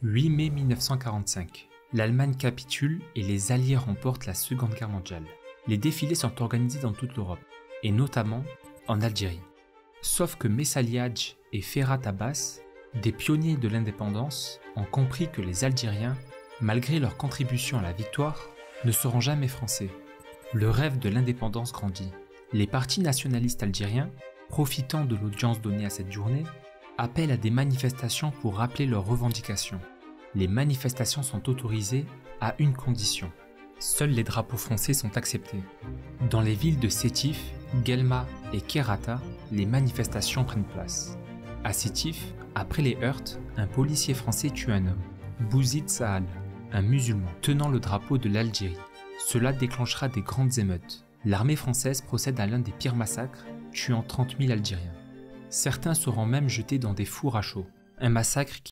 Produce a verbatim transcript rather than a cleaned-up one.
huit mai mille neuf cent quarante-cinq. L'Allemagne capitule et les Alliés remportent la Seconde Guerre mondiale. Les défilés sont organisés dans toute l'Europe, et notamment en Algérie. Sauf que Messali Hadj et Ferhat Abbas, des pionniers de l'indépendance, ont compris que les Algériens, malgré leur contribution à la victoire, ne seront jamais français. Le rêve de l'indépendance grandit. Les partis nationalistes algériens, profitant de l'audience donnée à cette journée, appellent à des manifestations pour rappeler leurs revendications. Les manifestations sont autorisées à une condition. Seuls les drapeaux français sont acceptés. Dans les villes de Sétif, Guelma et Kherrata, les manifestations prennent place. À Sétif, après les heurts, un policier français tue un homme, Bouzid Sahal, un musulman, tenant le drapeau de l'Algérie. Cela déclenchera des grandes émeutes. L'armée française procède à l'un des pires massacres, tuant trente mille Algériens. Certains seront même jetés dans des fours à chaux, un massacre qui